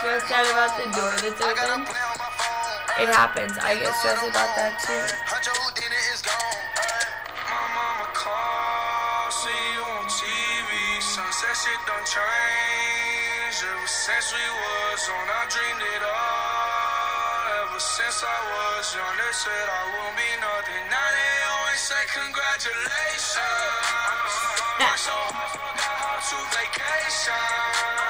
stressed out about the door that's open. It happens. I get stressed about that too. Shit don't change. Ever since we was on, I dreamed it all. Ever since I was young, they said I won't be nothing. Now they always say congratulations. So I forgot how to vacation.